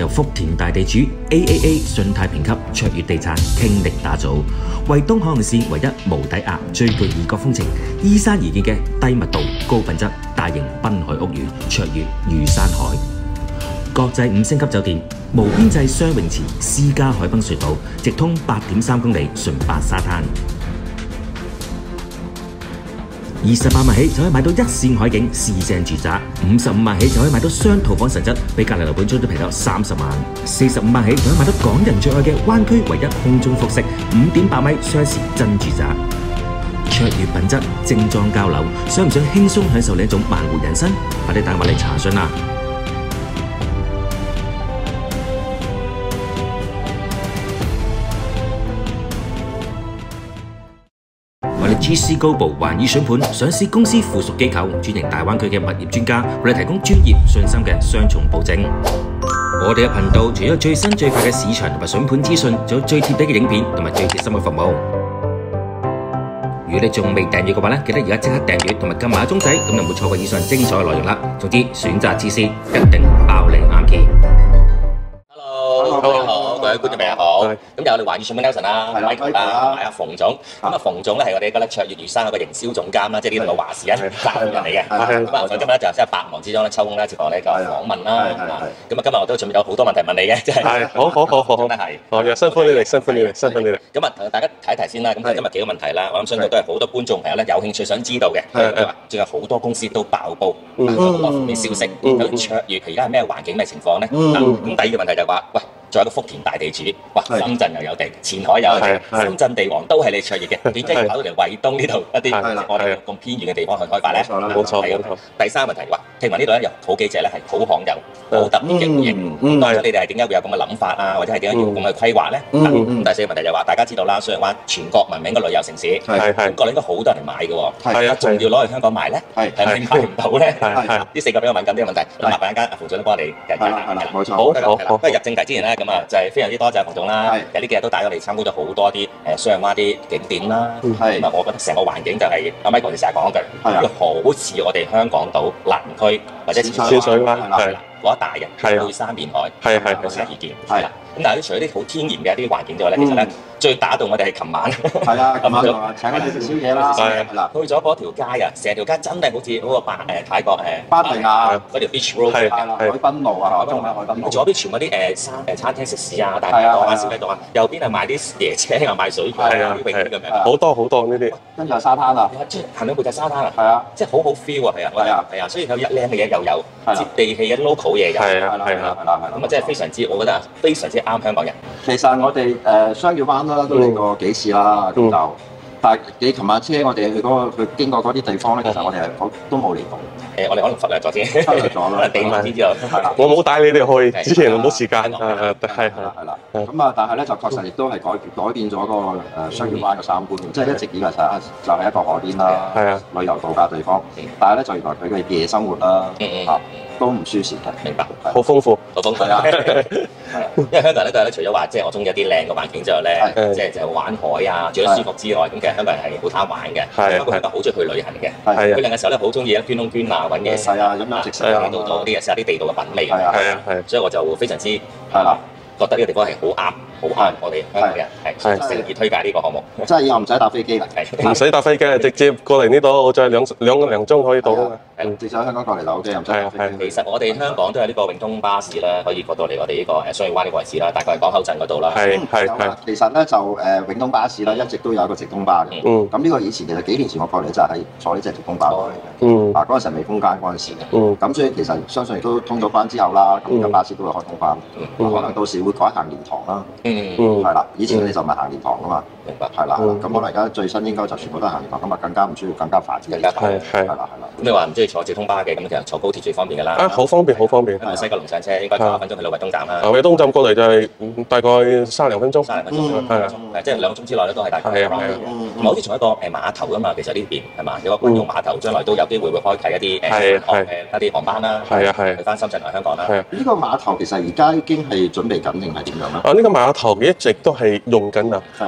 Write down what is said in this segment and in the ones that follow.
由福田大地主 AAA 信貸評級卓越地產傾力打造，為東海岸線唯一無抵押、最具異國風情、依山而建嘅低密度、高品質大型濱海屋苑卓越御山海。國際5星級酒店，無邊際雙泳池、私家海濱隧道，直通8.3公里純白沙灘。28萬起就可以買到一線海景市正住宅，55萬起就可以買到雙套房實質，比隔離樓盤租都平咗30萬。45萬起就可以買到港人最愛嘅灣區唯一空中複式5.8米雙時真住宅，卓越品質精裝交樓，想唔想輕鬆享受呢一種慢活人生？快啲打電話嚟查詢啦！GC Global 環宇選盤上市公司附屬機構，專營大灣區嘅物業專家，為你提供專業、信心嘅雙重保證。我哋嘅頻道除咗最新最快嘅市場同埋選盤資訊，仲有最貼地嘅影片同埋最貼心嘅服務。如果你仲未訂閱嘅話咧，記得而家即刻訂閱同埋撳埋個鐘仔，咁就唔會錯過以上精彩嘅內容啦。總之，選擇 GC 一定包你啱 key。Hello， 大家好，各位觀眾朋友好。咁有我哋環宇選盤 Nelson 啦 ，Michael 啦，同埋阿馮總。咁啊，馮總咧係我哋嘅卓越御山嗰個營銷總監啦，即係呢度嘅話事人、責任人嚟嘅。咁啊，今日咧就真係百忙之中咧抽空咧接受我呢個訪問啦。咁啊，今日我都準備咗好多問題問你嘅，即係。好，真係。哦，辛苦你哋。咁啊，同大家睇一睇先啦。咁今日幾個問題啦，我諗相信都係好多觀眾朋友咧有興趣想知道嘅。仲有好多公司都爆煲，好多負面消息。咁卓越而家係咩環境、咩情況咧？咁第二個問題就係話，喂。作為一個福田大地主，哇！深圳又有地，前海又有地，深圳地王都係你卓越嘅，點解搞到嚟惠東呢度一啲我哋咁偏遠嘅地方去開發咧？冇錯。第三個問題，哇！聽聞呢度咧有好幾隻咧係土巷遊，好特別嘅戶型。當初你哋係點解會有咁嘅諗法啊？或者係點解要咁嘅規劃咧？第四個問題就話，大家知道啦，上灣全國聞名嘅旅遊城市，中國應該好多人嚟買嘅喎，係啊，仲要攞去香港賣咧，係咪買唔到咧？呢四個比較敏感啲嘅問題，咁麻煩一間馮總都幫我哋解答。係啦，冇錯。好，不過入正題之前咧。咁啊，就係非常之多謝馮總啦。其實呢幾日都帶我哋參觀咗好多啲雙灣啲景點啦。咁啊，我覺得成個環境就係阿 Michael 你成日講一句，好似我哋香港島南區或者淺水灣嗰一帶嘅背山面海，有時意見。咁但係除咗啲好天然嘅一啲環境之外咧，其實咧最打動我哋係琴晚。係啊，琴晚請我哋食宵夜啦。去咗嗰條街啊，成條街真係好似嗰個泰國芭提雅嗰條 beach road 海濱路啊，中海濱路。左邊全部啲餐廳食肆啊，大排檔啊、小雞檔啊，右邊係賣啲椰青啊、賣水果啊、啲泳衣咁樣。好多呢啲。跟住有沙灘啊，即係行到背脊沙灘啊。係啊，即係好 feel 啊，係啊，所以有靚嘅嘢又有，接地氣嘅 local 嘢又有。係啦。咁啊，真係非常之，我覺得非常之啱香港人。其實我哋雙橋灣啦都嚟過幾次啦，咁就但係你琴晚車我哋去經過嗰啲地方咧，其實我哋係都冇嚟過。我哋可能忽略咗先，忽略咗啦。地慢啲之後，我冇帶你哋去，之前冇時間。係啦。咁啊，但係咧就確實亦都係改變咗個雙橋灣嘅三觀，即係一直以為就係一個海邊啦，旅遊度假地方。但係咧就原來佢嘅夜生活啦，都唔舒適嘅。明白。好豐富啊！因為香港人咧都係咧，除咗話即係我中意一啲靚嘅環境之外咧，即係就玩海啊，住得舒服之外，咁其實香港人係好貪玩嘅，不過香港好中意去旅行嘅。去嘅時候咧，好中意捐窿捐罅揾嘢食啊，飲飲食食啊，到啲嘢食下啲地道嘅品味。所以我就非常之覺得呢個地方係好啱我哋香港人，係誠意推介呢個項目。真係以後唔使搭飛機啦，唔使搭飛機，直接過嚟呢度，再兩個零鐘可以到㗎嘛。直接喺香港過嚟就 OK，唔使搭飛機。其實我哋香港都有呢個永通巴士啦，可以過到嚟我哋呢個雙魚灣呢個位置啦，大概係港口鎮嗰度啦。係。其實咧就永通巴士啦，一直都有一個直通巴嘅。咁呢個以前其實幾年前我過嚟就係坐呢隻直通巴過嚟嘅。嗰陣時未封關嗰陣時嘅。咁所以其實相信亦都通咗關之後啦，咁個巴士都會開通翻。可能到時會改行蓮塘啦。係啦，以前你就唔係行蓮塘噶嘛。明白。係啦，咁可能而家最新應該就全部都係行蓮塘，咁啊更加唔需要更加快。係啦。咁你話唔中意坐直通巴嘅，咁其實坐高鐵最方便㗎啦。好方便。西九龍上車應該30分鐘去到惠東站啦。惠東站過嚟就係大概32分鐘。32分鐘，即係2個鐘之內咧都係大概。係啊。好似從一個碼頭㗎嘛，其實呢邊係嘛，有個軍用碼頭，將來都有機會開啓一啲航班啦。去翻深圳同香港啦。呢個碼頭其實而家已經係準備緊定係點樣咧？呢個碼頭一直都係用緊啊。以前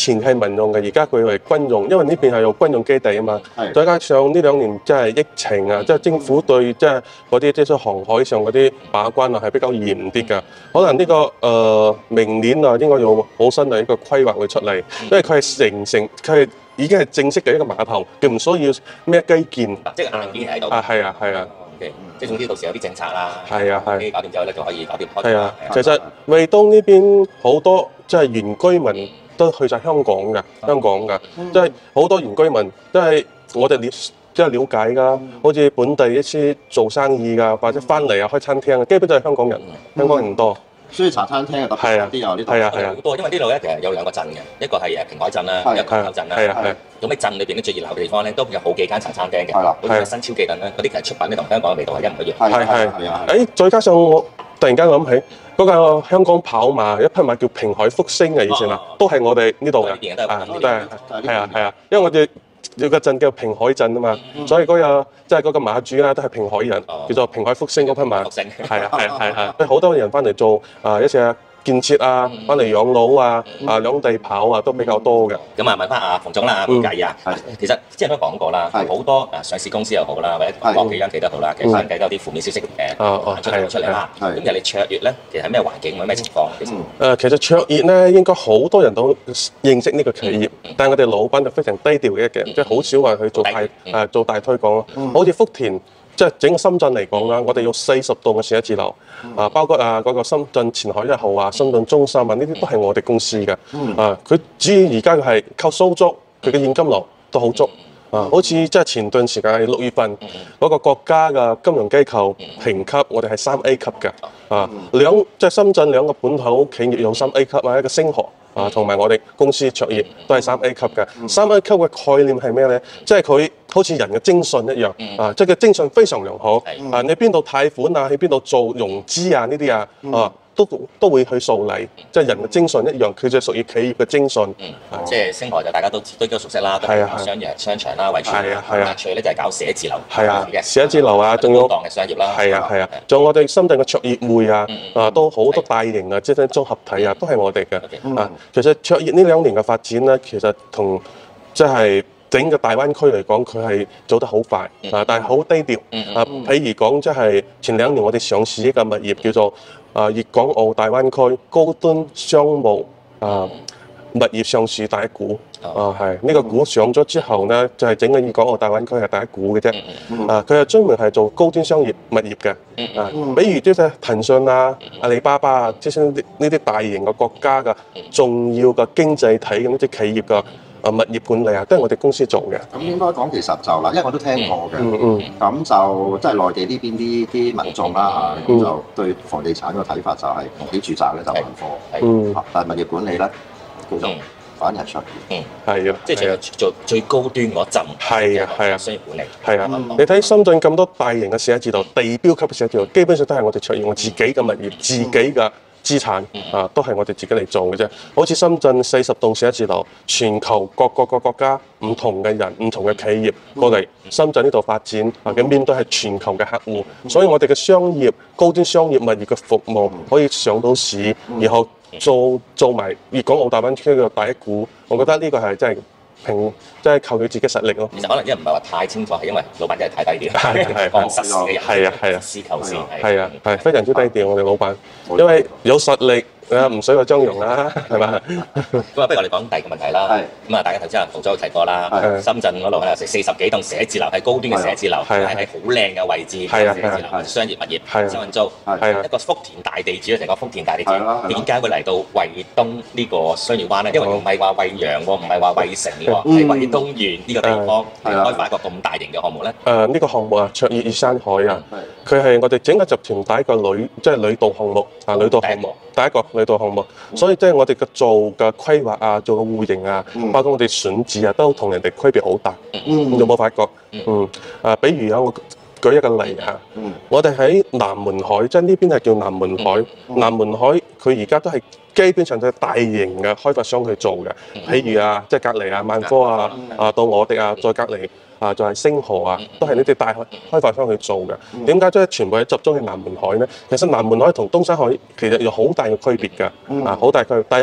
前係民用嘅，而家佢為軍用，因為呢邊係有軍用基地啊嘛。再加上呢2年即係疫情啊，即係政府對即係嗰啲即係航海上嗰啲把關啊係比較嚴啲㗎。可能呢個明年啊應該有好新嘅一個規劃會出嚟，因為佢係佢係已經係正式嘅一個碼頭，佢唔需要咩基建。 即係硬件喺度。 係啊。 即係總之到時有啲政策啦， 係啊， 搞掂之後咧就可以搞掂開。 係啊，其實惠東呢邊好多即係原居民都去晒香港㗎，即係好多原居民都係我哋即係了解㗎，好似本地一啲做生意㗎，或者翻嚟啊開餐廳，基本都係香港人，香港人多。 所以茶餐廳啊特別啲啊呢度係啊好多，因為呢度咧其實有2個鎮嘅，一個係平海鎮啦，一個港口鎮啦。咁喺鎮裏邊咧最熱鬧嘅地方咧，都有好幾間茶餐廳嘅，好似新超記等啦，嗰啲其實出品咧同香港嘅味道係一唔一樣。 再加上我突然間諗起嗰個香港跑馬一匹馬叫平海福星嘅以前啊，都係我哋呢度嘅，係啊，因為我哋有個鎮叫平海鎮啊嘛，所以嗰個馬主啦都係平海人，叫做平海福星嗰匹馬，係好多人翻嚟做一隻建設啊，翻嚟養老啊，兩地跑啊都比較多嘅。 咁啊問翻阿馮總啦，唔介意啊？其實之前都講過啦，好多上市公司又好啦，或者國企央企都好啦，其實最近都有啲負面消息出嚟啦。咁人哋卓越咧，其實係咩環境或者咩情況？ 其實卓越咧應該好多人都認識呢個企業，但係我哋老闆就非常低調嘅，即係好少話去做大推廣咯。好似福田。即係整個深圳嚟講啦，我哋有40棟嘅寫字樓，包括嗰個深圳前海1號啊、深圳中心啊，呢啲都係我哋公司嘅。佢主要而家係靠收租，佢嘅現金流都好足。好似即係前段時間6月份嗰個國家嘅金融機構評級，我哋係3A 級嘅。即係深圳2個本土企業有3A 級啊，一個星河。同埋我哋公司卓越都係3A 級嘅。3A 級嘅概念係咩咧？即係佢好似人嘅徵信一樣，即係佢徵信非常良好。你邊度貸款啊，去邊度做融資啊呢啲啊，都會去受理，即係人嘅徵信一樣，佢就屬於企業嘅徵信。 即係星河就大家都熟悉啦，都係商場啦為主。卓越咧就係搞寫字樓。 寫字樓啊，仲有檔嘅商業啦。 仲有我哋深圳嘅卓越匯啊，都好多大型啊，即係綜合體啊，都係我哋嘅。其實卓越呢2年嘅發展咧，其實同即係整個大灣區嚟講，佢係走得好快，但係好低調。譬如講，即係前2年我哋上市一個物業叫做粵港澳大灣區高端商務物業上市第一股。呢個股上咗之後咧，就係整個粵港澳大灣區係第一股嘅啫。佢係專門係做高端商業物業嘅。比如即係騰訊啊、阿里巴巴啊，即係呢啲大型嘅國家嘅重要嘅經濟體咁啲企業嘅物業管理啊，都係我哋公司做嘅。 咁應該講其實就嗱，因為我都聽過嘅。咁就即係內地呢邊啲民眾啦嚇，咁就對房地產嘅睇法就係起住宅咧就萬科，但係物業管理咧叫做反而係卓越。 係啊， 即係做最高端嗰陣。 係啊， 商業管理。 係啊，你睇深圳咁多大型嘅寫字樓、地標級嘅寫字樓，基本上都係我哋卓越我自己嘅物業、自己嘅資產都係我哋自己嚟做嘅啫。好似深圳40棟寫字樓，全球各個國家唔同嘅人、唔同嘅企業過嚟深圳呢度發展，咁面對係全球嘅客戶，所以我哋嘅商業、高端商業物業嘅服務可以上到市，然後做埋粵港澳大灣區嘅第一股，我覺得呢個係真係即係靠佢自己實力咯。 其實可能因為唔係話太清楚，係因為老闆真係太低調，講實事嘅人，實事求是。 係非常之低調，我哋老闆，因為有實力。唔使話張揚啦，係嘛？ 咁不如我哋講第二個問題啦。咁大家頭先馮總提過啦，深圳嗰度係40幾棟寫字樓，係高端嘅寫字樓，係喺好靚嘅位置嘅寫字樓，商業物業，收緊租，一個福田大地主，成個福田大地主，點解會嚟到惠東呢個商業灣咧？因為唔係話惠陽喎，唔係話惠城喎，係惠東縣呢個地方開發一個咁大型嘅項目咧。 呢個項目啊，卓越粵山海啊，佢係我哋整個集團第一個旅遊項目旅遊項目。第一個旅遊項目，所以即係我哋嘅做嘅規劃啊，做嘅戶型啊，包括我哋選址啊，都同人哋區別好大。有冇發覺？比如我舉一個例嚇，我哋喺南門海，即係呢邊係叫南門海。南門海佢而家都係基本上就係大型嘅開發商去做嘅，譬如即係隔離萬科到我哋再隔離。就係星河都係呢啲大開發商去做嘅。點解即係全部係集中喺南門海呢？其實南門海同東山海其實有好大嘅區別㗎。好大區別。第一，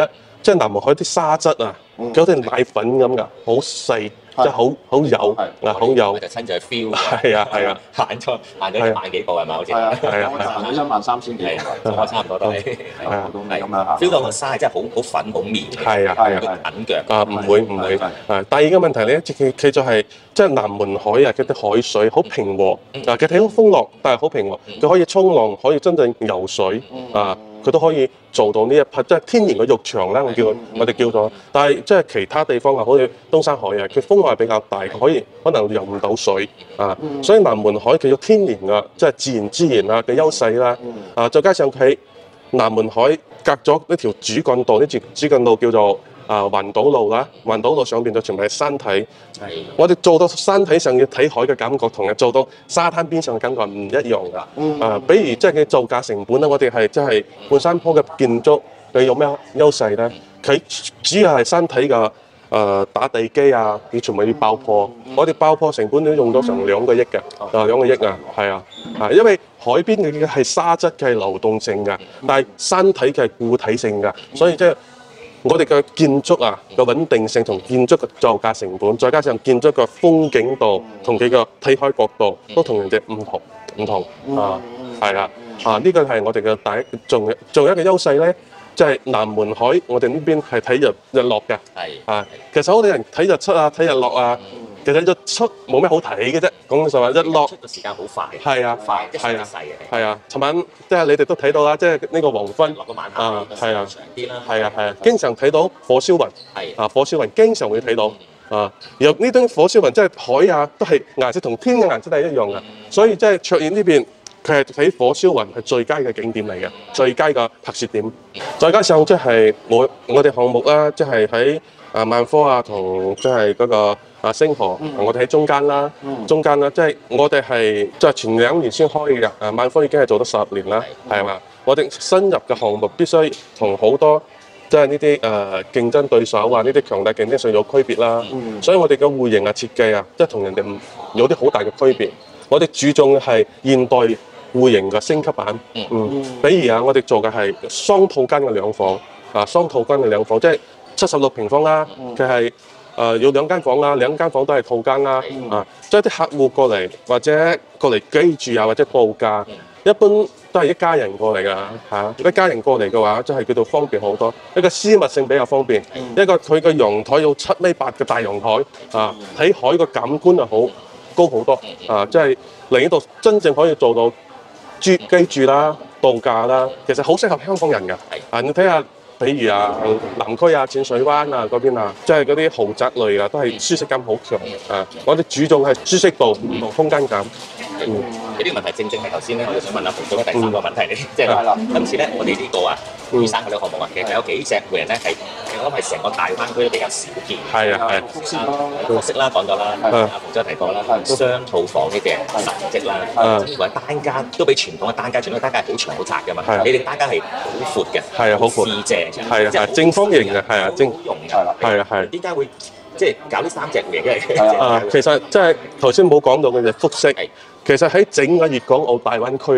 即係南門海啲沙質啊，佢好似奶粉咁㗎，好細。即係好油好油， 就親自去 feel 係啊， 行咗1萬幾步係咪？好似係啊，我行咗13000幾， 我差唔多都係咁樣 feel 到個沙係真係好粉好綿嘅， 係啊， 緊腳唔會。第二個問題咧，佢就係即係南門海啊，佢啲海水好平和，佢睇到風浪，但係好平和，佢可以衝浪，可以真正游水啊。佢都可以做到呢一匹，即係天然嘅浴場啦，我哋叫做。但係即係其他地方啊，好似東山海啊，佢風浪係比較大，可能游唔到水啊。所以南門海佢有天然嘅即係自然資源啊嘅優勢啦。再加上佢南門海隔咗呢條主幹道，呢條主幹道叫做環島路啦，環島路上邊就全部係山體。我哋做到山體上要睇海嘅感覺，同做到沙灘邊上嘅感覺唔一樣㗎。比如即係佢造價成本咧，我哋係即係半山坡嘅建築，佢有咩優勢咧？佢主要係山體嘅打地基啊，要全部要爆破。我哋爆破成本都用咗成2個億嘅，2個億啊，係啊，因為海邊嘅係沙質嘅係流動性㗎，但係山體嘅係固體性㗎，所以即係。我哋嘅建築啊嘅穩定性同建築嘅造價成本，再加上建築嘅風景度同佢嘅睇海角度，都同人哋唔同啊，係啦呢個係我哋嘅第一，仲有一個優勢咧，即係南門海，我哋呢邊係睇日落嘅，其實好多人睇日出啊，睇日落啊。其實日出冇咩好睇嘅啫，講實話，日落出嘅時間好快， 係啊， 快一細嘅， 係啊，尋晚即係你哋都睇到啦，即係呢個黃昏落個晚霞，係啊，長啲啦， 係啊，經常睇到火燒雲，火燒雲經常會睇到然後呢啲火燒雲即係海啊，都係顏色同天嘅顏色都係一樣嘅，所以即係卓然呢邊佢係睇火燒雲係最佳嘅景點嚟嘅，最佳嘅拍攝點，再加上即係我哋項目啦，即係喺萬科啊同即係嗰個。星河，我哋喺中間啦，即係我哋係即係前2年先開嘅，萬科已經係做咗10年啦，係嘛？我哋新入嘅項目必須同好多即係呢啲競爭對手啊，呢啲強大競爭上有區別啦。所以我哋嘅戶型啊設計啊，即係同人哋有啲好大嘅區別。我哋注重係現代戶型嘅升級版，比如我哋做嘅係雙套間嘅2房，雙套間嘅2房，即係76平方啦，佢係。有2間房啦，2間房都係套間啦，即係啲客戶過嚟或者過嚟居住啊，或者度假，一般都係一家人過嚟㗎一家人過嚟嘅話，即係叫做方便好多。一個私密性比較方便，一個佢嘅陽台有7.8米嘅大陽台，睇海嘅感官啊好高好多，即係嚟呢度真正可以做到居住啦、度假啦，其實好適合香港人㗎。你睇下。比如南區啊、淺水灣啊嗰邊啊，即係嗰啲豪宅類啊，都係舒適感好強我哋注重係舒適度同空間感。 呢啲問題正係頭先咧，我哋想問阿馮總嘅第3個問題嚟，即係今次咧，我哋呢個雨傘嗰啲項目其實有幾隻戶人咧係，我諗係成個大灣區都比較少見。複式啦講咗啦，阿馮總提過啦，雙套房呢啲神蹟啦，甚至乎係單間都比傳統嘅單間，傳統嘅單間係好長好窄嘅嘛，你哋單間係好闊嘅， 好闊， 即係正方形嘅， 正用嘅，點解會即係搞呢3隻嘢嘅？ 其實即係頭先冇講到嘅就複式，其實喺整個粵港澳大灣區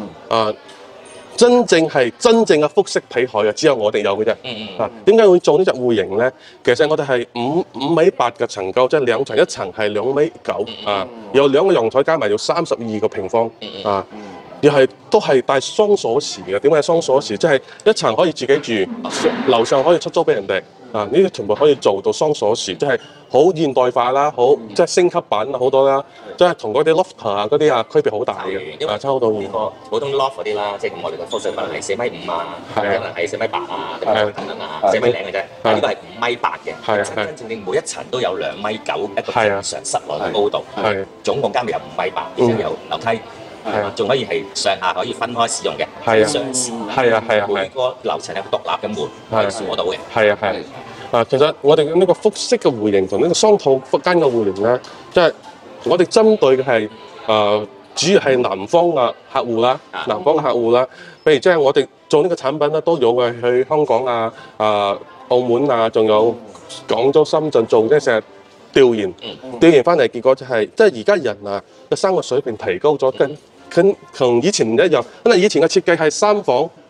真正嘅複式睇海只有我哋有嘅啫。點解會做呢隻戶型咧？其實我哋係5.8米嘅層高，即係2層，一層係2.9米有2個陽台加埋要32個平方又係都係帶雙鎖匙嘅。點解雙鎖匙？即係一層可以自己住，樓上可以出租俾人哋。呢啲全部可以做到雙鎖匙，即係好現代化啦，好即係升級版好多啦，即係同嗰啲 loft 啊嗰啲區別好大嘅，差好多遠。 普通 loft 嗰啲啦，即係咁我哋嘅複式可能係4.5米可能係4.8米咁樣4米零嘅啫。但係呢個係5.8米嘅，真正每一層都有2.9米一個正常室內嘅高度，總共加埋有5.8米，而且有樓梯。仲可以係上下可以分開使用嘅，上市。每個樓層有個獨立嘅門可以鎖到嘅。 其實我哋呢個複式嘅戶型同呢個雙套間嘅戶型咧，即係我哋針對嘅係主要係南方嘅客戶啦，譬如即係我哋做呢個產品咧，都有嘅去香港澳門仲有廣州、深圳做，即係成日調研翻嚟，結果就係即係而家人嘅生活水平提高咗，跟以前唔一樣。因為以前嘅設計係3房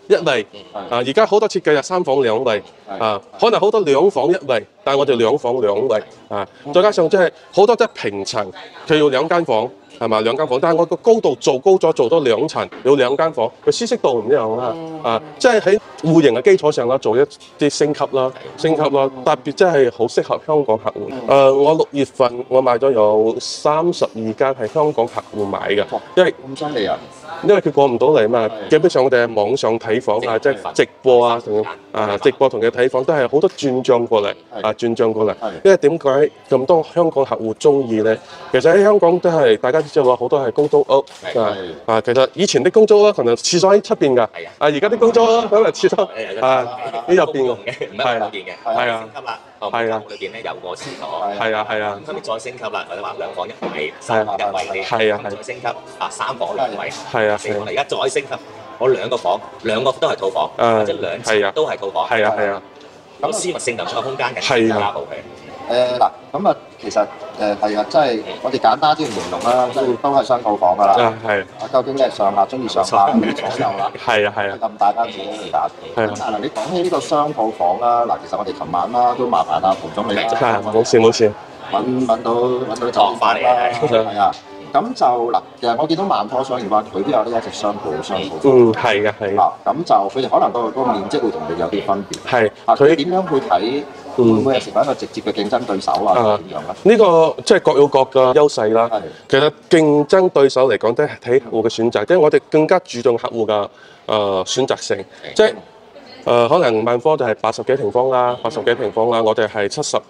一衛而家好多設計係3房2衛可能好多2房1衛，但係我哋2房2衛再加上即係好多即係平層，佢要2間房。係嘛2間房，但係我個高度做高咗，做多2層，有2間房，佢舒適度唔一樣啦。即係喺戶型嘅基礎上啦，做一啲升級啦，特別即係好適合香港客戶。我6月份我買咗有32間係香港客戶買嘅，因為咁犀利啊！ 因為佢過唔到嚟嘛，基本上我哋喺網上睇房即係直播直播同佢睇房都係好多轉帳過嚟轉帳過嚟。因為點解咁多香港客戶中意咧？其實喺香港都係大家知道好多係公租屋其實以前啲公租屋可能廁所喺出邊㗎，而家啲公租屋可能廁所喺入邊㗎， 唔係入邊嘅，升級啦，裏邊咧有個廁所，後面再升級啦，或者話2房1衛、3房1衛啲，再升級3房2衛，4房而家再升級，我2個房2個都係套房，或者2層都係套房，咁私密性同個空間嘅加步佢。 嗱，咁其實係即係我哋簡單啲形容啦，即係都係雙套房㗎啦。究竟你係上下中意上下左右啦？咁大家自己去揀。嗱，你講起呢個雙套房啦，嗱，其實我哋琴晚啦都麻煩蒲總你啦。 冇事。 揾到就翻嚟啦。咁就嗱，其實我見到萬科商業灣佢都有呢一隻雙套房。 係嘅。 咁就佢哋可能個面積會同你有啲分別。 佢點樣去睇？會唔會係成為一個直接嘅競爭對手啊？點樣咧？ 呢個即係各有各嘅優勢啦。其實競爭對手嚟講都係睇客戶嘅選擇，即係我哋更加注重客戶嘅選擇性。即係可能萬科就係80幾平方啦，我哋係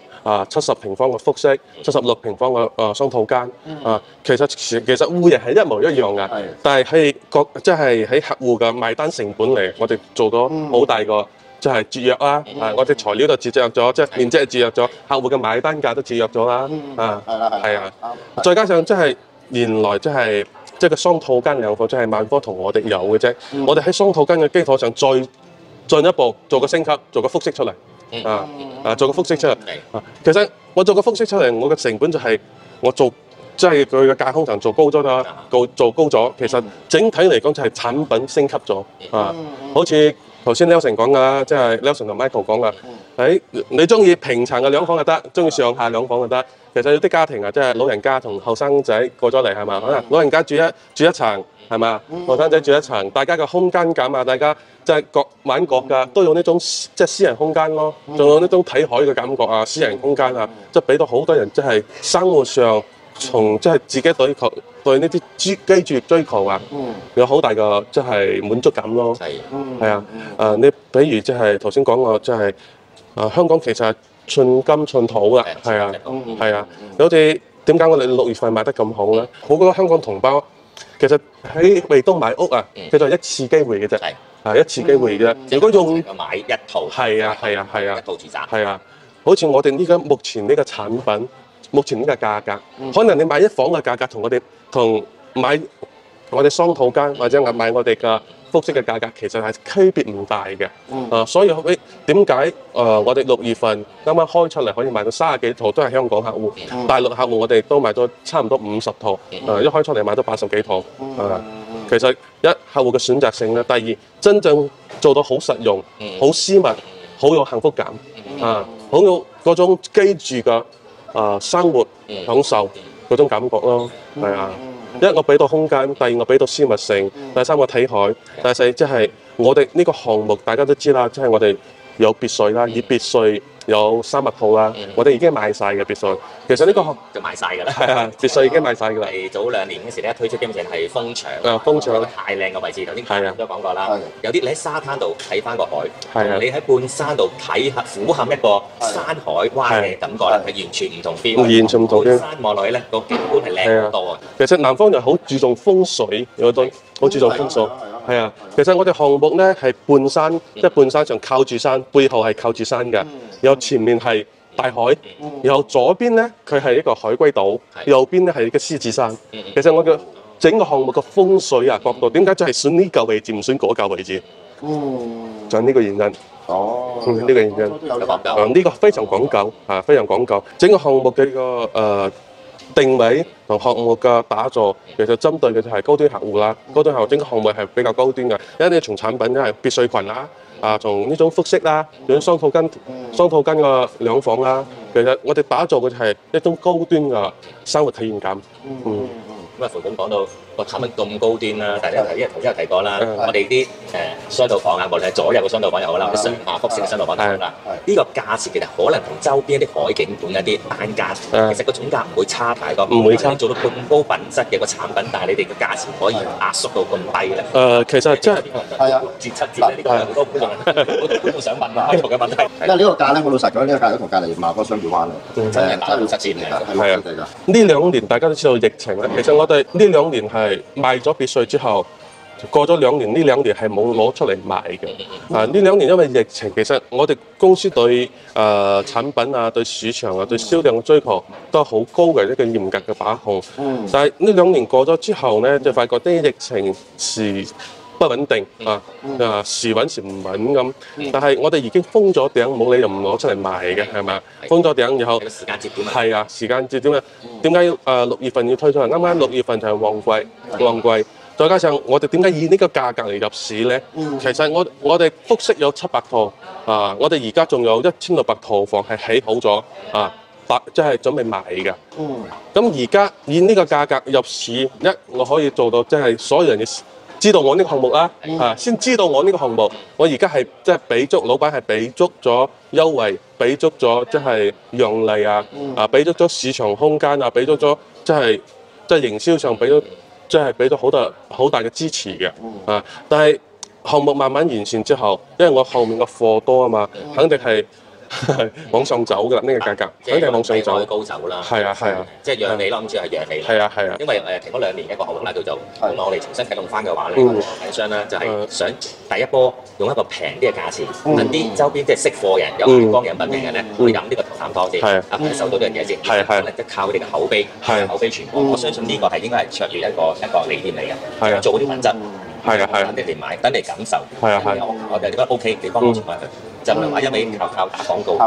70平方嘅複式，76平方嘅雙套間。其實戶型係一模一樣嘅，但係即係喺客戶嘅買單成本嚟，我哋做咗好大個。即係節約啦，我哋材料就節約咗，即係面積係節約咗，客戶嘅買單價都節約咗啦，再加上即係原來即係個雙套間2房，即係萬科同我哋有嘅啫，我哋喺雙套間嘅基礎上再進一步做個升級，做個複式出嚟，做個複式出嚟。其實我做個複式出嚟，我嘅成本就係我做即係佢嘅架空層做高咗啦，做高咗，其實整體嚟講就係產品升級咗，好似。頭先 Nelson 講㗎，即係 Nelson 同 Michael 講㗎。你中意平層嘅2房就得，中意上下2房就得。其實有啲家庭即係老人家同後生仔過咗嚟係嘛？可能老人家住一層係嘛？後生仔住一層，大家嘅空間感大家即係各玩各㗎，都有呢種即係私人空間咯。仲有呢種睇海嘅感覺私人空間即係俾到好多人即係生活上。從即係自己對呢啲居住業追求有好大嘅即係滿足感咯。你比如即係頭先講過，即係香港其實係寸金寸土㗎，好似點解我哋6月份賣得咁好咧？好多香港同胞其實喺惠東買屋佢就一次機會嘅啫，一次機會嘅啫。如果用買一套，一套住宅， 好似我哋呢個目前呢個產品。目前呢個價格，可能你買1房嘅價格同買我哋雙套間或者買我哋嘅複式嘅價格，其實係區別唔大嘅。所以點解我哋6月份啱啱開出嚟可以賣到30幾套都係香港客戶，大陸客戶我哋都賣咗差唔多50套，一開出嚟賣到80幾套。其實客戶嘅選擇性咧，第二真正做到好實用、好私密、好有幸福感，好有嗰種居住嘅。生活享受嗰種感覺咯，一我俾到空間，第二我俾到私密性，第三我睇海，第四即係我哋呢個項目大家都知啦，即係我哋有別墅啦，以別墅有3物套啦，我哋已經賣晒嘅別墅。其實呢個就賣晒㗎啦， 別墅已經賣晒㗎啦。 早2年嗰時咧推出，基本上係風場，太靚嘅位置。頭先都講過啦，有啲你喺沙灘度睇翻個海，你喺半山度睇俯瞰一個山海灣嘅感覺咧，係完全唔同 feel。 完全唔同 feel。 山望落去咧，個景觀係靚好多。 其實南方人好注重風水，有好注重風水。其實我哋項目咧係半山，即係半山上靠住山，背後係靠住山嘅。有前面係大海，然後左邊咧佢係一個海龜島，右邊咧係一個獅子山。其實我嘅整個項目嘅風水角度，點解就係選呢嚿位置，唔選嗰嚿位置？就係呢個原因。呢個原因。呢個非常講究，非常講究。整個項目嘅定位同項目嘅打造，其實針對嘅就係高端客戶啦。高端客戶整個項目係比較高端嘅，因為你從產品係別墅群啦，從呢種複式啦，仲有雙套間嘅兩房啦，其實我哋打造嘅就係一種高端嘅生活體驗感。 咁啊，馮總講到個產品咁高端啦，但係因為頭先有提過啦，我哋啲雙套房啊，無論係左右嘅雙套房又好啦，或者上下複式嘅雙套房都好啦，呢個價錢其實可能同周邊一啲海景館一啲單價，其實個總價唔會差太多，唔會差。做到咁高品質嘅個產品，但係你哋嘅價錢可以壓縮到咁低咧？ 其實即係係啊， 6折7折咧，呢個係好多觀眾想問啊，呢個嘅問題。 因為呢個價咧，好老實講，呢個價都同隔離馬哥雙月灣真係打到7折嚟㗎， 係啊。呢2年大家都知道疫情啦，其實我哋呢2年係賣咗別墅之後，過咗2年，呢2年係冇攞出嚟賣嘅。呢2年因為疫情，其實我哋公司對產品啊、對市場啊、對銷量嘅追求都係好高嘅一個嚴格嘅把控。但係呢2年過咗之後咧，就發覺啲疫情時不穩定時穩時唔穩咁。但係我哋已經封咗頂，冇理由唔攞出嚟賣嘅，係咪？封咗頂，然後時間節點啊， 係啊，時間節點啊，點解6月份要推出嚟？啱啱6月份就係旺季，再加上我哋點解以呢個價格嚟入市咧？其實我哋複式有700套我哋而家仲有1600套房係起好咗即係準備賣嘅。咁而家以呢個價格入市，我可以做到即係所有人嘅。知道我呢個項目啦，先知道我呢個項目，我而家係即係俾足老闆係俾足咗優惠，俾足咗即係讓利俾足咗市場空間俾足咗即係營銷上俾咗即係俾咗好大嘅支持嘅但係項目慢慢完善之後，因為我後面嘅貨多啊嘛，肯定係往上走㗎啦，呢個價格肯定係往上走， 高走啦。 係啊， 即係讓利咯，咁主要係讓利。 係啊。 因為停咗2年一個項目啦，叫做咁我哋重新啟動翻嘅話咧，睇商咧就係想第一波用一個平啲嘅價錢，等啲周邊即係識貨人、有眼光、有品味嘅人咧，去飲呢個頭啖湯先，感受到呢樣嘢先。可能即靠佢哋嘅口碑傳播。我相信呢個係應該係卓越一個理念嚟嘅，做嗰啲品質。等你哋買，等你感受。我哋覺得 OK，你幫我傳翻去。就唔係話一味靠打廣告，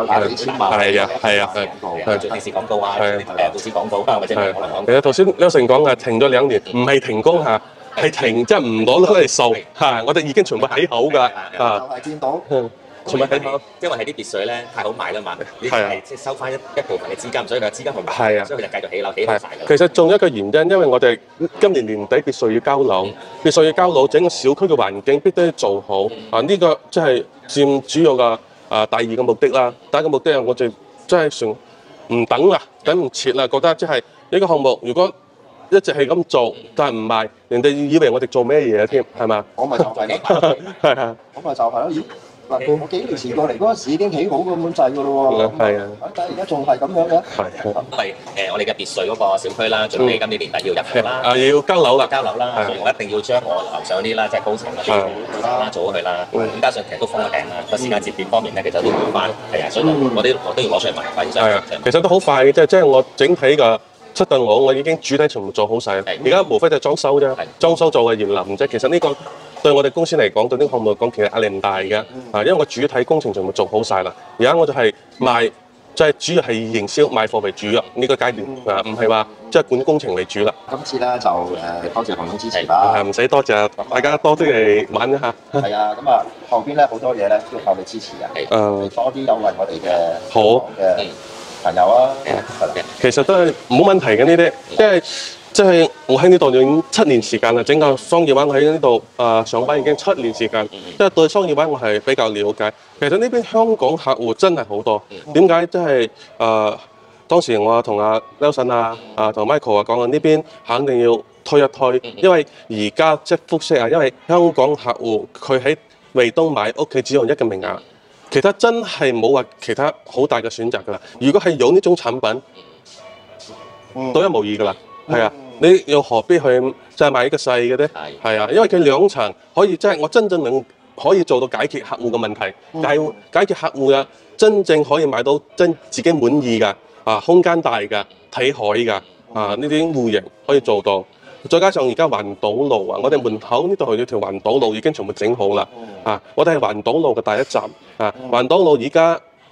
做電視廣告報紙廣告或者可能廣告。 其實頭先劉成講停咗2年，唔係停工係停即係唔攞出嚟掃我哋已經全部起好㗎就係見到。 全部起好， 因為係啲別墅咧太好賣啦嘛，你係即係收翻一部分嘅資金，所以佢資金去買，所以佢就繼續起樓起好晒㗎。 其實仲有一個原因，因為我哋今年年底別墅要交樓，整個小區嘅環境必須要做好呢個即係佔主要嘅第2個目的啦。第1個目的我哋真係唔等啦，等唔切啦，覺得即係呢個項目如果一直係咁做，但係唔賣，人哋以為我哋做咩嘢添，係嘛？ 我咪就係咯，我咪就係咯，咦？我幾年前過嚟嗰陣時已經起好咁滯㗎咯喎，但係而家仲係咁樣嘅。 因為我哋嘅別墅嗰個小區啦，準備今年年底要入伙啦， 要交樓啦， 所以我一定要將我樓上嗰啲啦，即係高層嗰啲做咗佢啦。咁加上其實都封咗頂啦，個時間節點方面咧，其實都要翻，所以我都要攞出嚟賣。 其實都好快嘅，即係我整體嘅7棟樓，我已經主體全部做好晒，而家無非就係裝修啫，裝修做嘅驗林啫。其實呢個對我哋公司嚟講，對呢個項目嚟講，其實壓力唔大嘅。因為我主體工程全部做好晒啦。而家我就係賣，即係主要係營銷賣貨為主啦。呢個階段唔係話即係管工程為主啦。 今次咧就多謝馮總支持啦。 唔使多謝，大家多啲嚟玩一下。 係啊，咁後邊咧好多嘢咧都要靠你支持嘅。多啲優惠我哋嘅好嘅朋友啊。 其實都係冇問題嘅呢啲，即係我喺呢度已經7年時間啦，整個商業灣我喺呢度上班已經7年時間，即係對商業灣我係比較了解。其實呢邊香港客戶真係好多，點解即係當時我同阿 Nelson 同 Michael 講呢邊肯定要推一推，因為而家即係複式因為香港客戶佢喺惠東買屋企只有1個名額，其他真係冇話其他好大嘅選擇㗎啦。如果係有呢種產品，獨一無二㗎啦，係啊。你又何必去就係買一個細嘅咧？係因為佢2層可以即係我真正能可以做到解決客戶嘅問題，解決客戶嘅真正可以買到自己滿意嘅空間大嘅睇海嘅呢啲戶型可以做到。再加上而家環島路我哋門口呢度有條環島路已經全部整好啦我哋係環島路嘅第1站環島路而家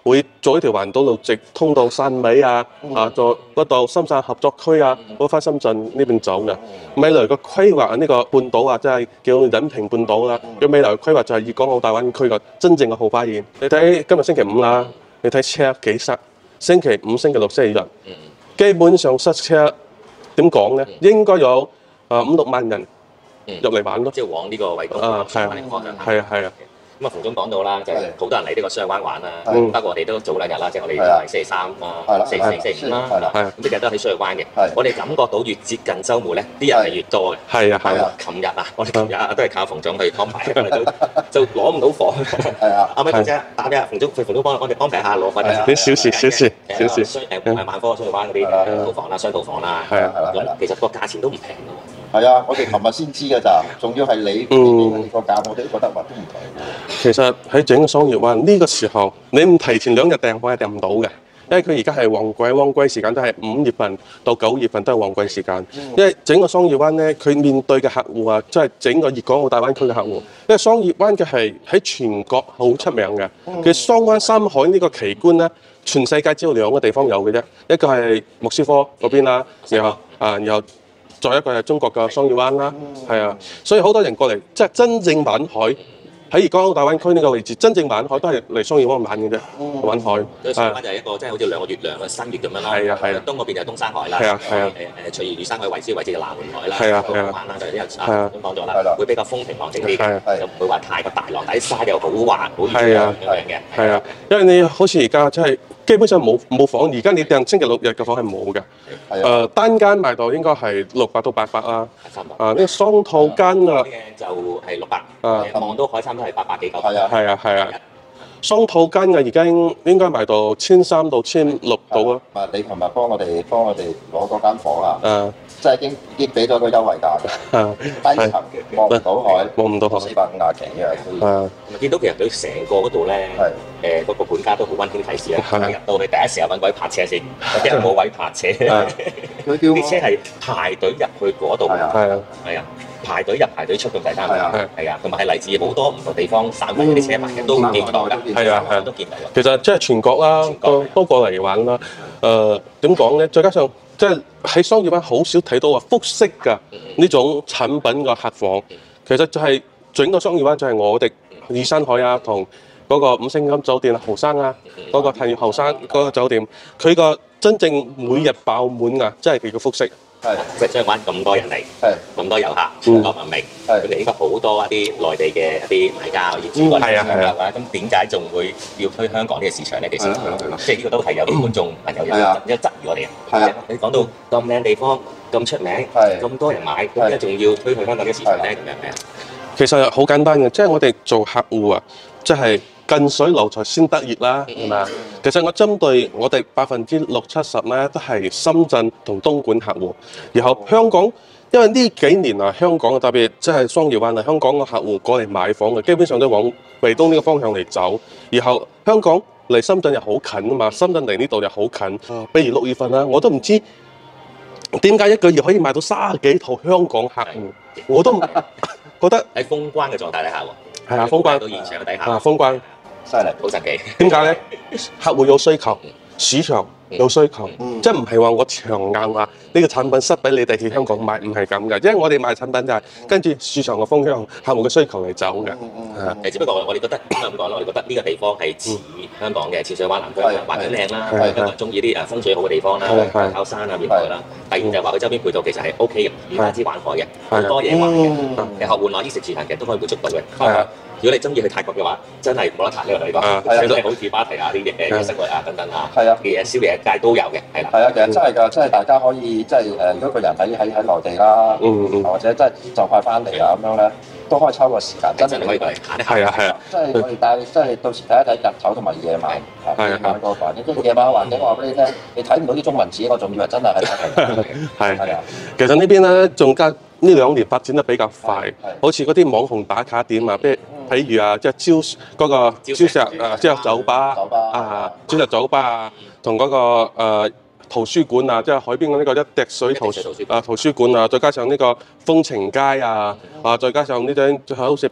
會做一條環島路直通到汕尾啊，做嗰度深圳合作區啊，會翻深圳呢邊走嘅。未來個規劃啊，呢個半島啊，即係叫隱平半島啦。佢未來嘅規劃就係粵港澳大灣區嘅真正嘅後花園。你睇今日星期五啦，你睇車幾塞，星期五、星期六、星期日，基本上塞車點講咧？應該有5-6萬人入嚟玩咯。 即係往呢個維港啊，係啊，係啊，係啊。 咁啊，馮總講到啦，就係好多人嚟呢個雙灣玩啦。不過我哋都早2日啦，即係我哋係星期3啊、星期5啦，咁即係都喺雙灣嘅。我哋感覺到越接近週末咧，啲人係越多嘅。係啊，係啊。琴日啊，我哋琴日都係靠馮總去安排，我哋就攞唔到房。係啊。阿咪馮姐打俾阿馮總幫我哋安排下攞翻啲小事。 萬科雙灣嗰啲套房啦、雙套房啦。係啊，係啦。其實個價錢都唔平嘅。 係啊，我哋琴日先知㗎咋，仲要係你個價，我哋都覺得話都唔平。 其實喺整個雙月灣呢個時候，你唔提前2日訂房係訂唔到嘅，因為佢而家係旺季時間都係5月份到9月份都係旺季時間。因為整個雙月灣咧，佢面對嘅客戶啊，即係整個粵港澳大灣區嘅客戶。因為雙月灣嘅係喺全國好出名嘅，佢雙灣三海呢個奇觀咧，全世界只有2個地方有嘅啫，一個係莫斯科嗰邊啦，然後再一個係中國嘅雙月灣啦，係啊，所以好多人過嚟，即係真正玩海喺粵港澳大灣區呢個位置，真正玩海都係嚟雙月灣玩嘅啫，玩海。 雙灣就係一個即係好似2個月亮嘅新月咁樣啦。係啊係啊。東嗰邊就係東山海啦。係啊係啊。隨粵山海圍繞位置就南門海啦。係啊係啊。玩啦就係呢個咁講咗啦，會比較風平浪靜啲嘅，就唔會話太過大浪，但啲沙又好滑好熱咁樣嘅。係啊，因為你好似而家真係。基本上冇房，而家你訂星期6日嘅房係冇嘅。單間賣到應該係600到800啦。呢個雙套間啊， 就係600。望到海參都係800幾900。 係啊。雙套間嘅而家應該賣到1300到1600到啦。 你琴日幫我哋攞嗰間房啊，即係已經俾咗個優惠價嘅，低層望唔到海，450幾嘅。 見到其實佢成個嗰度咧，嗰個管家都好溫馨提示啊！入到去第一時間揾位泊車先，有啲人冇位泊車，啲車係排隊入去嗰度。係啊，排隊入排隊出咁大單位。係啊，同埋係嚟自好多唔同地方散運啲車埋嘅都見到㗎。係啊，都見到。 其實即係全國啦，都過嚟玩啦。點講咧？再加上即係喺雙月灣好少睇到話複式嘅呢種產品嘅客房。其實就係整個雙月灣就係我哋二山海啊，同嗰個5星級酒店後山啊，嗰個太陽後山嗰個酒店，佢個真正每日爆滿啊，真係叫做複式。 即係雙灣咁多人嚟，咁多遊客，全國聞名，佢哋應該好多一啲內地嘅一啲買家業主過嚟，係嘛？咁點解仲會要推香港呢個市場咧？其實即係呢個都係有啲觀眾朋友有質疑我哋啊。你講到咁靚地方，咁出名，咁多人買，點解仲要推去香港呢個市場咧？咁樣係啊？ 其實好簡單嘅，即係我哋做客戶啊，即係近水樓台先得月啦，係嘛？其實我針對我哋60-70%咧，都係深圳同東莞客戶。然後香港，因為呢幾年啊，香港特別即係雙月灣啊，香港嘅客戶過嚟買房嘅，基本上都往惠東呢個方向嚟走。然後香港嚟深圳又好近啊嘛，深圳嚟呢度又好近。比如6月份啦，我都唔知點解一個月可以買到30幾套香港客戶，我都覺得喺封關嘅狀態底下喎。 係啊，封關到現場嘅底下。 封關。 犀利， 好神奇。 點解咧？客戶有需求，市場有需求，即係唔係話我強硬話呢個產品塞俾你哋去香港買，唔係咁嘅。因為我哋賣產品就係跟住市場嘅風向、客戶嘅需求嚟走嘅。 只不過我哋覺得咁講啦，我哋覺得呢個地方係似香港嘅淺水灣南區，環境靚啦，香港人中意啲風水好嘅地方啦，靠山啊、面海啦。第二就係話佢周邊配套其實係 OK 嘅，唔單止玩海嘅，好多嘢玩嘅。其實學玩內衣食住行其實都可以滿足到嘅。如果你中意去泰國嘅話，真係冇得彈呢個地方，都係好似芭提雅啲嘅日式類啊等等啊，嘅宵夜街都有嘅，係啦。 係啊，其實真係㗎，即係大家可以即係如果個人喺內地啦，或者即係就快翻嚟啊咁樣咧，都可以抽個時間，真係可以過嚟行一係啊， 即係我哋帶，即係到時睇一睇日頭同埋夜晚，夜晚個環境，即係夜晚環境，我話俾你聽，你睇唔到啲中文字，我仲以為真係喺度。係啊， 其實呢邊咧仲加呢2年發展得比較快，好似嗰啲網紅打卡點啊，譬如啊，即係嗰個礁石酒吧啊，礁石酒吧啊，同嗰個圖書館啊，即係海邊嘅呢個一滴水圖書館啊，再加上呢個風情街啊，再加上呢種好似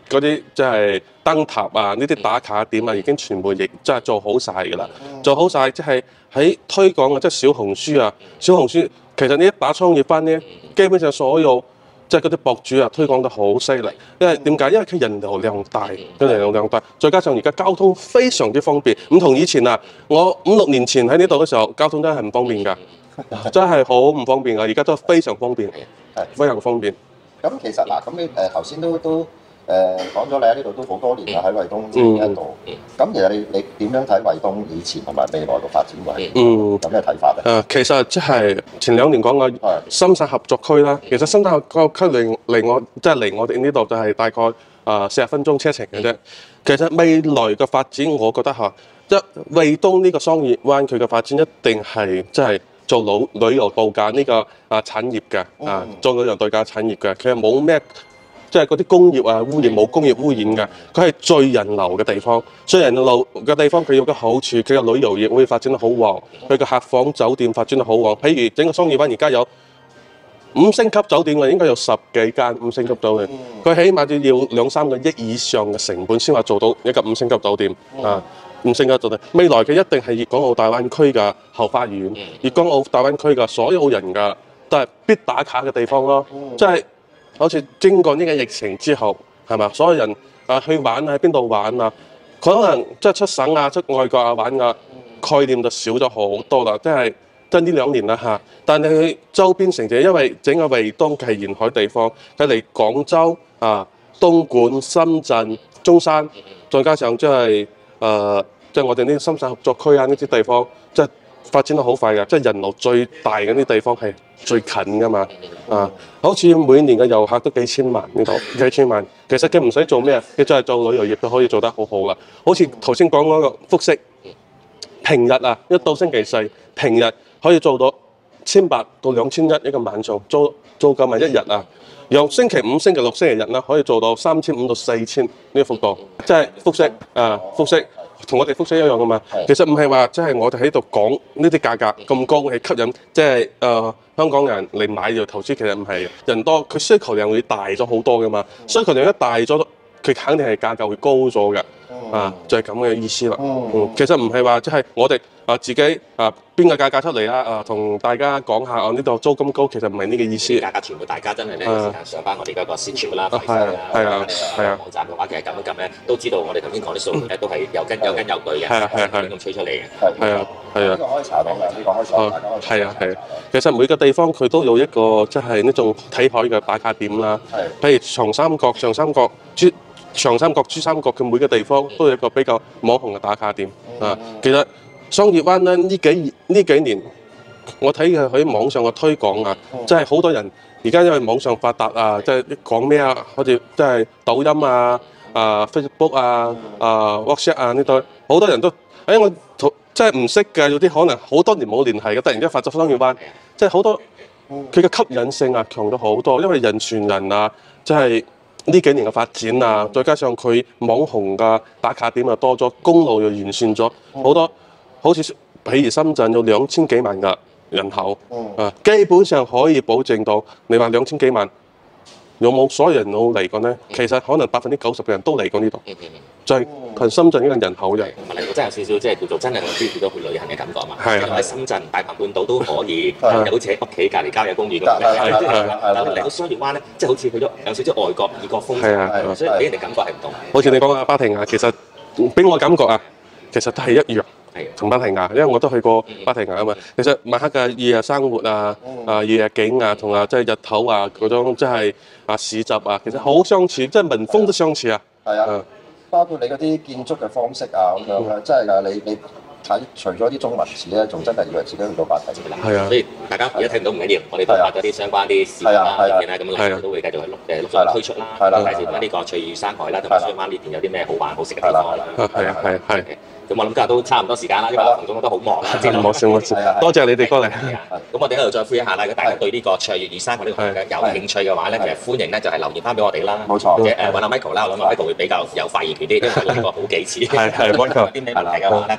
嗰啲即係燈塔啊，呢啲打卡點啊，已經全部亦即係做好晒㗎啦。做好晒即係喺推廣啊，即係小紅書啊，小紅書其實呢一打創業班咧，基本上所有即係嗰啲博主啊推廣得好犀利。因為點解？因為佢人流量大，人流量大，再加上而家交通非常之方便，唔同以前啊，我5、6年前喺呢度嘅時候，交通真係唔方便㗎，真係好唔方便㗎。而家都非常方便，非常方便。 咁其實嗱，咁你頭先都講咗你喺呢度都好多年啦，喺惠東呢度。咁其實你點樣睇惠東以前同埋未來嘅發展位？有咩睇法咧？ 其實即係前2年講嘅深圳合作區啦。其實深圳合作區離我哋呢度就係大概40分鐘車程嘅啫。其實未來嘅發展，我覺得惠東呢個商業灣佢嘅發展一定係即係做旅遊度假呢個產業嘅做旅遊度假產業嘅，佢係冇咩。即係嗰啲工業啊污染冇工業污染嘅，佢係最人流嘅地方。最人流嘅地方佢有個好處，佢嘅旅遊業會發展得好旺，佢嘅客房酒店發展得好旺。譬如整個商業灣而家有5星級酒店嘅，應該有10幾間5星級酒店。佢起碼都要2、3個億以上嘅成本先話做到一個5星級酒店5星級酒店。未來佢一定係粵港澳大灣區嘅後花園，粵港澳大灣區嘅所有人嘅都係必打卡嘅地方咯，即係。好似經過呢個疫情之後，係嘛？所有人去玩喺邊度玩啊？佢可能即係出省啊、出外國啊玩啊，概念就少咗好多啦。即係呢2年啦嚇。但係佢周邊城市，因為整個惠東係沿海地方，佢嚟廣州東莞、深圳、中山，再加上即係我哋呢啲深圳合作區啊呢啲地方，即係發展得好快嘅，即係人流最大嘅啲地方係最近噶嘛。好似每年嘅遊客都幾千萬呢度，幾千萬。其實佢唔使做咩，佢就係做旅遊業都可以做得好好啦。好似頭先講嗰個複式，平日一到星期4，平日可以做到1800到2100一個晚上，租金係1日啊。由星期5、星期6、星期日啦，可以做到3500到4000呢個幅度，即係複式複式。同我哋複式一樣噶嘛，其實唔係話即係我哋喺度講呢啲價格咁高係吸引，即係香港人嚟買就投資，其實唔係人多，佢需求量會大咗好多噶嘛，需求量一大咗，佢肯定係價格會高咗嘅，就係咁嘅意思啦。其實唔係話即係我哋自己邊個價格出嚟啦，同大家講下呢度租金高，其實唔係呢個意思。 價格全部大家真係呢個時間上翻我哋嗰個線條啦、費費啦，網站嘅話其實撳一撳咧，都知道我哋頭先講啲數據咧都係有根有據嘅，咁吹出嚟嘅。呢個可以查到嘅，呢個可以查大家可以查。 係。其實每個地方佢都有一個即係呢種睇海嘅打卡點啦。譬如長三角、珠三角、佢每個地方都有一個比較網紅嘅打卡點。其實商業灣咧呢幾年，我睇佢喺網上嘅推廣即係好多人而家因為網上發達即係講咩好似即係抖音Facebook WhatsApp 呢度，好多人都我即係唔識嘅，有啲可能好多年冇聯繫嘅，突然之間發咗商業灣，即係好多佢嘅吸引性強咗好多，因為人傳人即係呢幾年嘅發展再加上佢網紅嘅打卡點多咗，公路又完善咗好多。好似譬如深圳有2000幾萬嘅人口，基本上可以保證到你話2000幾萬有冇所有人都嚟過呢？其實可能90%嘅人都嚟過呢度，就係憑深圳呢個人口嘅。 嚟到真係有少少即係叫做真係去到去旅行嘅感覺嘛。因為深圳、大鵬半島都可以，又好似喺屋企隔離郊野公園咁。嚟到商業灣咧，即係好似去咗有少少外國異國風情，所以俾人哋感覺係唔同。 好似你講巴提雅，其實俾我感覺其實都係一樣。同巴提雅，因為我都去過巴提雅啊嘛。其實晚黑嘅夜日生活夜日景同即係日頭嗰種即係市集其實好相似，即係民風都相似包括你嗰啲建築嘅方式咁樣即係你睇除咗啲中文字咧，仲真係以為自己去到巴提雅。 所以大家而家聽唔到唔緊要，我哋都拍咗啲相關啲視頻咁都會繼續去陸續推出啦，介紹翻呢個翠嶼山海啦，同埋商灣呢邊有啲咩好玩好食嘅地方。咁我諗今日都差唔多時間啦，因為洪總都好忙啦。 冇事，多謝你哋過嚟。 咁我哋喺度再呼籲一下啦，如果大家對呢個翠嶼山海呢個有興趣嘅話咧，其實歡迎咧就係留言翻俾我哋啦。 冇錯。 或者揾阿 Michael 啦，我諗阿 Michael 會比較有發言權啲，因為佢嚟過好幾次。 係 Michael。 啲咩問題嘅話咧，我相信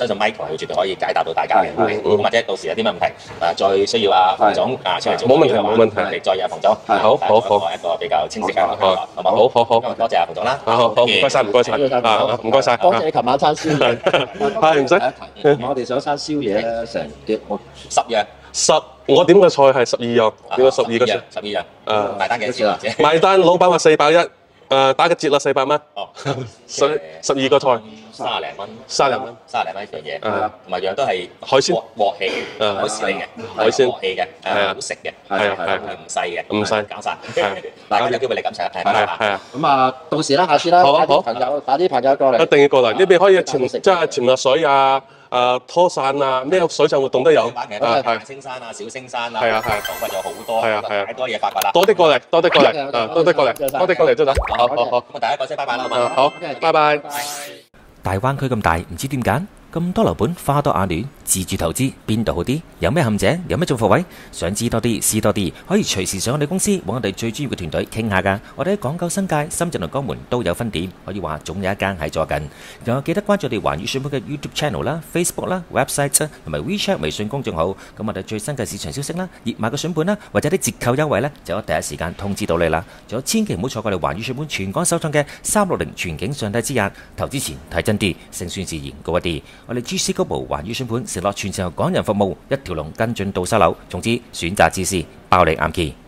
信 Michael 絕對可以解答到大家嘅。咁或者到時有啲咩問題再需要阿馮總出嚟做， 冇問題冇問題， 你再約馮總， 好， 一個比較清晰嘅方案，好冇？ 好， 多謝阿馮總啦。 好，唔該晒，唔該晒，唔該晒， 多謝你琴晚餐宵夜， 係唔使。 我哋想餐宵夜咧，成幾 10樣， 我點嘅菜係12樣，點解12個菜 ？12樣，埋單幾錢或者？ 埋單老闆話410，打個折啦400蚊。 哦 ，12個菜 30零蚊 ，30零蚊一樣嘢，同埋樣都係海鮮鑊氣嘅，海鮮嚟嘅， 海鮮鑊氣嘅，好食嘅，係唔細嘅， 唔細搞晒，大家有機會嚟感受下， 係咁啊，到時啦，下次啦， 好， 打啲朋友過嚟， 一定要過嚟，呢邊可以潛下水啊。拖傘啊，咩水上活動都有。 大青山啊，小青山啊， 係， 頭髮有好多，太多嘢發掘啦。 多啲過嚟，多啲過嚟，都得。好。 咁大家講聲拜拜啦，好嘛？ 好，拜拜。 大灣區咁大，唔知點揀？咁多樓盤花多眼亂，自住投資邊度好啲？有咩陷阱？有咩中伏位？想知多啲，試多啲，可以隨時上我哋公司揾我哋最專業嘅團隊傾下㗎。我哋喺港九新界、深圳同江門都有分店，可以話總有一間喺坐緊。仲有記得關注我哋環宇訊盤嘅 YouTube Channel 啦、Facebook 啦、Website 啦，同埋 WeChat 微信公眾號。咁我哋最新嘅市場消息啦、熱賣嘅筍盤啦，或者啲折扣優惠呢，就有第一時間通知到你啦。仲有千祈唔好錯過我哋環宇訊盤全港首創嘅360全景上帝之眼，投資前睇真啲，勝算自然高一啲。我哋 GC Global 環宇訊盤承諾全程由港人服務，一條龍跟進到收樓。總之選擇自私，包你啱 key。